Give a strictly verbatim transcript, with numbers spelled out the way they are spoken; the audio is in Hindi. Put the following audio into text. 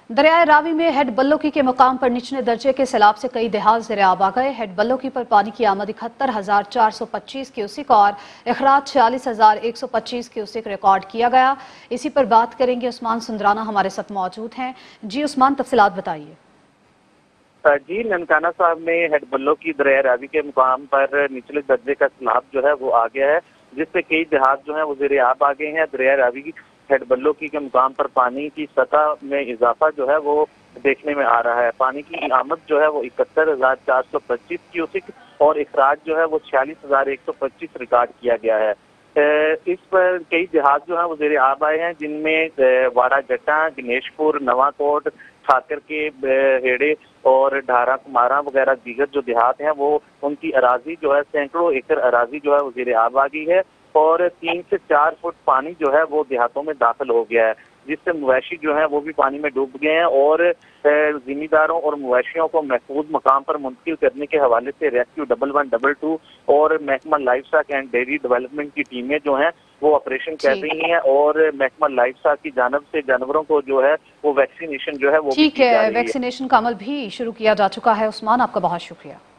दरियाए रावी में हेड बल्लोकी के मुकाम पर निचले दर्जे के सैलाब से कई देहात ज़ेर-ए-आब आ गए। हेड बल्लोकी पर पानी की आमद इकहत्तर हजार चार सौ पच्चीस क्यूसिक और अखराज छियालीस हजार एक सौ पच्चीस क्यूसिक रिकॉर्ड किया गया। इसी पर बात करेंगे, उस्मान सुंदराना हमारे साथ मौजूद हैं। जी उस्मान, तफसीलात बताइए। जी ननकाना साहब में हेड बल्लोकी दरिया रावी के मुकाम पर निचले दर्जे का सैलाब जो है वो आ गया है, जिससे कई देहात जो है वो ज़ेर-ए-आब आ गए हैं। दरिया रावी की हेड बल्लोकी के मुकाम पर पानी की सतह में इजाफा जो है वो देखने में आ रहा है। पानी की आमद जो है वो इकहत्तर हजार चार सौ पच्चीस क्यूसिक और इखराज जो है वो छियालीस हजार एक सौ पच्चीस रिकॉर्ड किया गया है। इस पर कई देहात जो है वो ज़ेर-ए-आब आए हैं, जिनमें वाड़ा जट्टा, गणेशपुर, नवाकोट, ठाकर के हेड़े और ढारा कुमारा वगैरह दीगर जो देहात हैं वो उनकी अराजी जो है सैकड़ों एकड़ अराजी जो है वो ज़ेर-ए-आब आ गई है और तीन से चार फुट पानी जो है वो देहातों में दाखिल हो गया है, जिससे मवेशी जो है वो भी पानी में डूब गए हैं और जिम्मेदारों और मवेशियों को महफूज मकाम पर मुंतकिल करने के हवाले से rescue double one double two और महकमा लाइवस्टॉक एंड डेयरी डेवलपमेंट की टीमें जो हैं वो ऑपरेशन कर रही हैं और महकमा लाइवस्टॉक की जानब से जानवरों को जो है वो वैक्सीनेशन जो है वो ठीक है, वैक्सीनेशन का अमल भी शुरू किया जा चुका है। उस्मान, आपका बहुत शुक्रिया।